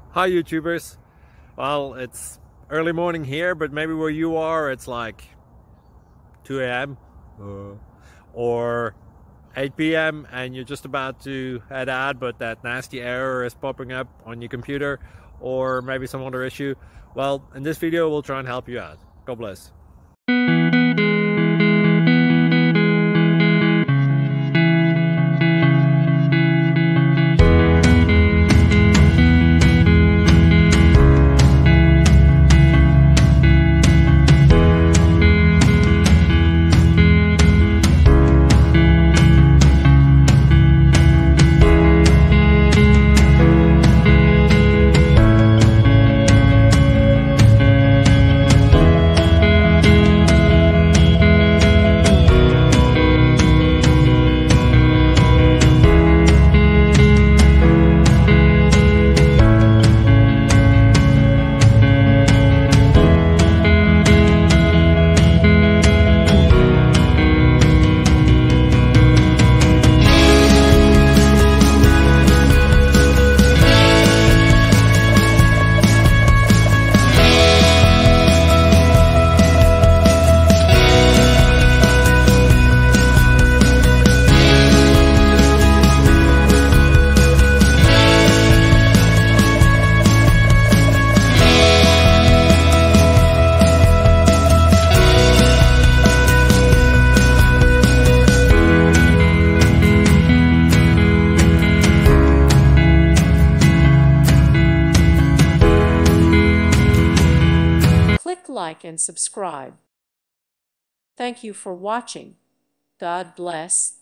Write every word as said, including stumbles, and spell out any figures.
Hi YouTubers. Well, it's early morning here, but maybe where you are it's like two A M uh, or eight P M and you're just about to head out, but that nasty error is popping up on your computer, or maybe some other issue. Well, in this video we'll try and help you out. God bless. Like and subscribe. Thank you for watching. God bless.